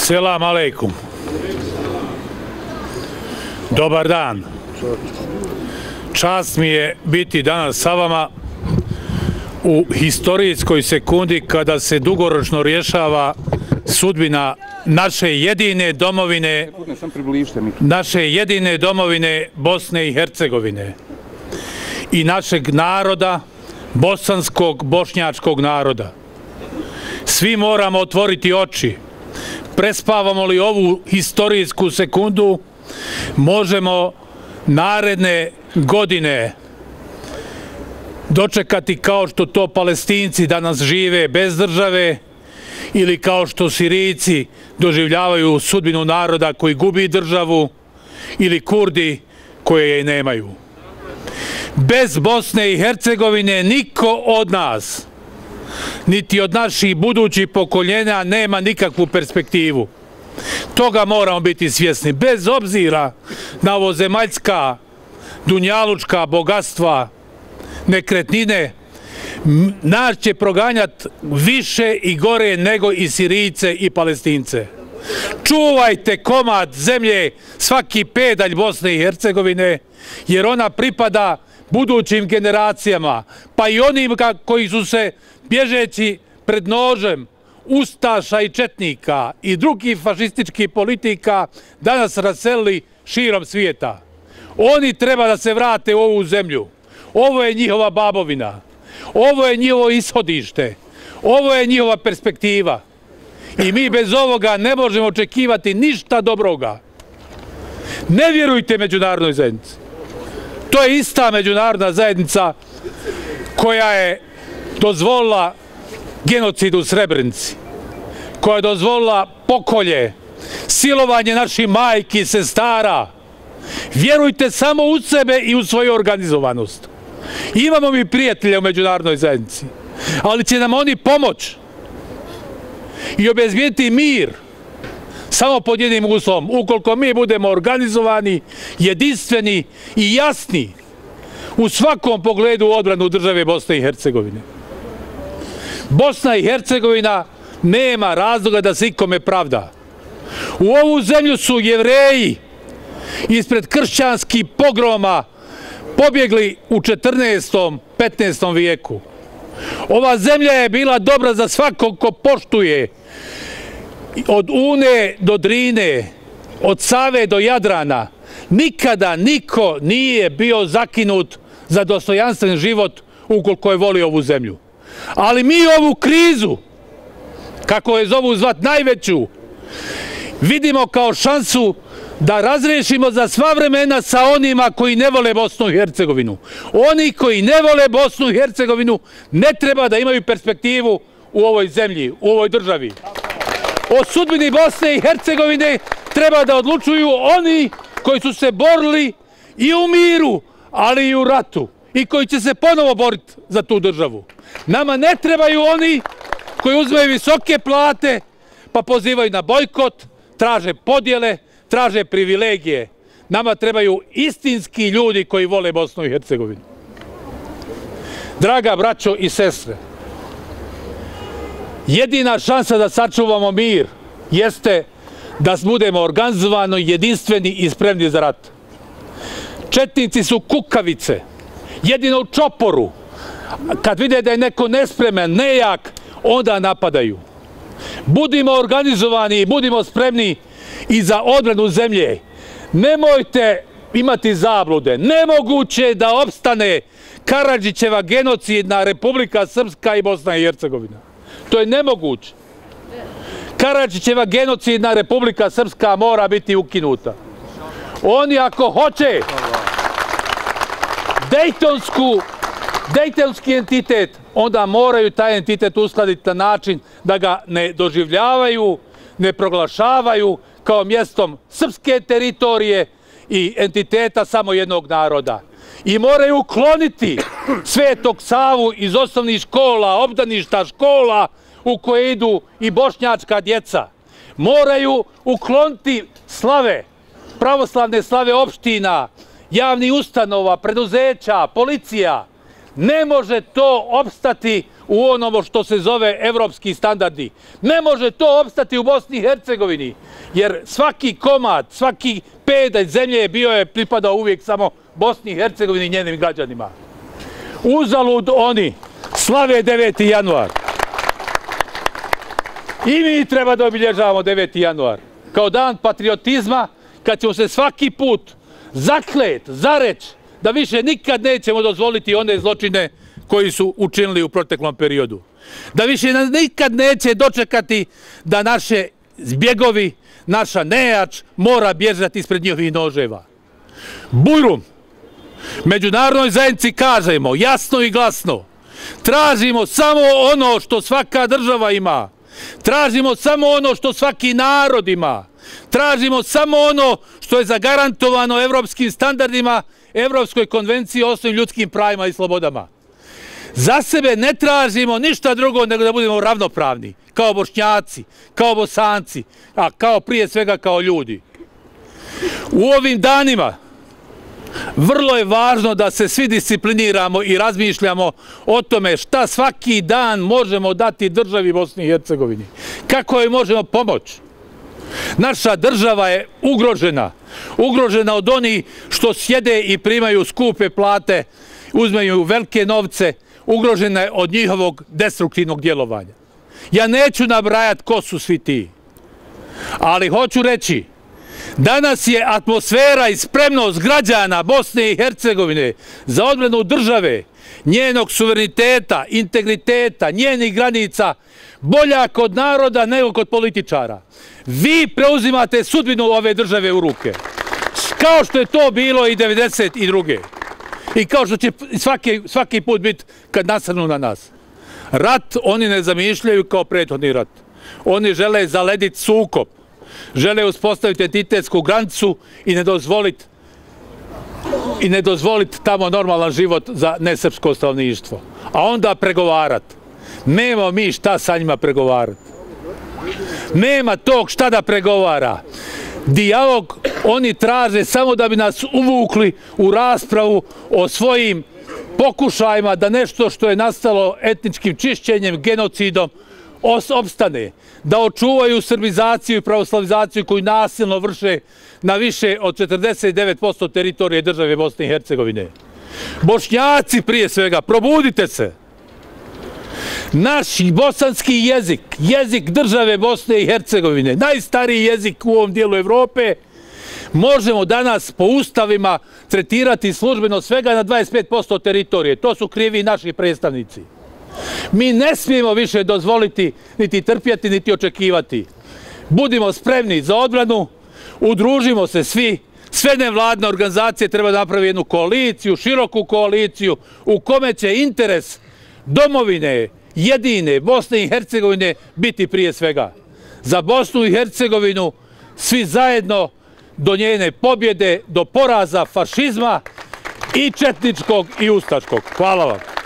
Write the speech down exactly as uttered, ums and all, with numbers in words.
Selam alejkum. Dobar dan. Čast mi je biti danas sa vama u historijskoj sekundi kada se dugoročno rješava sudbina naše jedine domovine, naše jedine domovine Bosne i Hercegovine i našeg naroda, bosanskog, bošnjačkog naroda. Svi moramo otvoriti oči. Prespavamo li ovu historijsku sekundu, možemo naredne godine dočekati kao što to Palestinci danas žive bez države ili kao što Sirijci doživljavaju sudbinu naroda koji gubi državu ili Kurdi koje je nemaju. Bez Bosne i Hercegovine niko od nas, niti od naših budućih pokoljenja, nema nikakvu perspektivu. Toga moramo biti svjesni. Bez obzira na ovozemaljska, dunjalučka bogatstva, nekretnine, nas će proganjati više i gore nego i Sirijce i Palestince. Čuvajte komad zemlje, svaki pedalj Bosne i Hercegovine, jer ona pripada budućim generacijama, pa i onim koji su se bježeći pred nožem ustaša i četnika i drugih fašističkih politika danas raselili širom svijeta. Oni treba da se vrate u ovu zemlju. Ovo je njihova babovina. Ovo je njihovo ishodište. Ovo je njihova perspektiva. I mi bez ovoga ne možemo očekivati ništa dobroga. Ne vjerujte međunarodnoj zajednici. To je ista međunarodna zajednica koja je dozvolila genocid u Srebrenici, koja je dozvolila pokolje, silovanje naših majki i sestara. Vjerujte samo u sebe i u svoju organizovanost. Imamo mi prijatelje u međunarodnoj zajednici, ali će nam oni pomoći i obezbijediti mir samo pod jednim uslovom, ukoliko mi budemo organizovani, jedinstveni i jasni u svakom pogledu odbranu države Bosne i Hercegovine. Bosna i Hercegovina nema razloga da se ikome pravda. U ovu zemlju su Jevreji ispred kršćanskih pogroma pobjegli u četrnaestom petnaestom vijeku. Ova zemlja je bila dobra za svakog ko poštuje od Une do Drine, od Save do Jadrana. Nikada niko nije bio zakinut za dostojanstven život ukoliko je volio ovu zemlju. Ali mi ovu krizu, kako je zovu zvat najveću, vidimo kao šansu da razriješimo za sva vremena sa onima koji ne vole Bosnu i Hercegovinu. Oni koji ne vole Bosnu i Hercegovinu ne treba da imaju perspektivu u ovoj zemlji, u ovoj državi. O sudbini Bosne i Hercegovine treba da odlučuju oni koji su se borili i u miru, ali i u ratu, i koji će se ponovo boriti za tu državu. Nama ne trebaju oni koji uzmeju visoke plate pa pozivaju na bojkot, traže podjele, traže privilegije. Nama trebaju istinski ljudi koji vole Bosnu i Hercegovinu. Draga braćo i sestre, jedina šansa da sačuvamo mir jeste da budemo organizovani, jedinstveni i spremni za rat. Četnici su kukavice. Jedino u čoporu, kad vide da je neko nespreman, nejak, onda napadaju. Budimo organizovani i budimo spremni i za odbranu zemlje. Nemojte imati zablude. Nemoguće je da opstane Karadžićeva genocidna Republika Srpska i Bosna i Hercegovina. To je nemoguće. Karadžićeva genocidna Republika Srpska mora biti ukinuta. Oni ako hoće Dejtonsku, Dejtonski entitet, onda moraju taj entitet uskladiti na način da ga ne doživljavaju, ne proglašavaju kao mjestom srpske teritorije i entiteta samo jednog naroda. I moraju ukloniti Svetog Savu iz osnovnih škola, obdaništa škola u koje idu i bošnjačka djeca. Moraju ukloniti slave, pravoslavne slave opština, javnih ustanova, preduzeća, policija. Ne može to opstati u onomu što se zove evropski standardi. Ne može to opstati u Bosni i Hercegovini, jer svaki komad, svaki pedalj zemlje bio je pripadao uvijek samo Bosni i Hercegovini i njenim građanima. Uzalud oni slave deveti januar. I mi treba da obilježavamo deveti januar kao dan patriotizma, kad ćemo se svaki put zaklet, zareć da više nikad nećemo dozvoliti one zločine koji su učinili u proteklom periodu. Da više nikad neće dočekati da naše zbjegovi, naša nejač mora bježati ispred njihovih noževa. Bujrum, međunarodnoj zajednici kažemo jasno i glasno, tražimo samo ono što svaka država ima, tražimo samo ono što svaki narod ima, tražimo samo ono što je zagarantovano evropskim standardima, Evropskoj konvenciji o osnovnim ljudskim pravima i slobodama. Za sebe ne tražimo ništa drugo nego da budemo ravnopravni, kao Bošnjaci, kao Bosanci, a kao prije svega kao ljudi. U ovim danima vrlo je važno da se svi discipliniramo i razmišljamo o tome šta svaki dan možemo dati državi Bosni i Hercegovini, kako joj možemo pomoći. Naša država je ugrožena, ugrožena od onih što sjede i primaju skupe plate, uzmeju velike novce, ugrožena je od njihovog destruktivnog djelovanja. Ja neću nabrajati ko su svi ti, ali hoću reći, danas je atmosfera i spremnost građana Bosne i Hercegovine za odbranu države, njenog suvereniteta, integriteta, njenih granica bolja kod naroda nego kod političara. Vi preuzimate sudbinu ove države u ruke, kao što je to bilo i devedeset druge. I kao što će svaki, svaki put biti kad nasrnu na nas. Rat oni ne zamišljaju kao prethodni rat. Oni žele zalediti sukob, žele uspostaviti entitetsku granicu i ne dozvoliti i ne dozvoliti tamo normalan život za nesrpsko stanovništvo. A onda pregovarati. Nema mi šta sa njima pregovarati. Nema tog šta da pregovara. Dijalog oni traže samo da bi nas uvukli u raspravu o svojim pokušajima da nešto što je nastalo etničkim čišćenjem, genocidom, opstane. Da očuvaju srbizaciju i pravoslavizaciju koju nasilno vrše na više od četrdeset devet posto teritorije države Bosne i Hercegovine. Bošnjaci prije svega, probudite se! Naš bosanski jezik, jezik države Bosne i Hercegovine, najstariji jezik u ovom dijelu Evrope, možemo danas po ustavima tretirati službeno svega na dvadeset pet posto teritorije. To su krivi naši predstavnici. Mi ne smijemo više dozvoliti, niti trpjeti, niti očekivati. Budimo spremni za odbranu, udružimo se svi, sve nevladne organizacije treba napraviti jednu koaliciju, široku koaliciju, u kome će interes domovine, jedine Bosne i Hercegovine biti prije svega. Za Bosnu i Hercegovinu svi zajedno do njene pobjede, do poraza fašizma i četničkog i ustaškog. Hvala vam.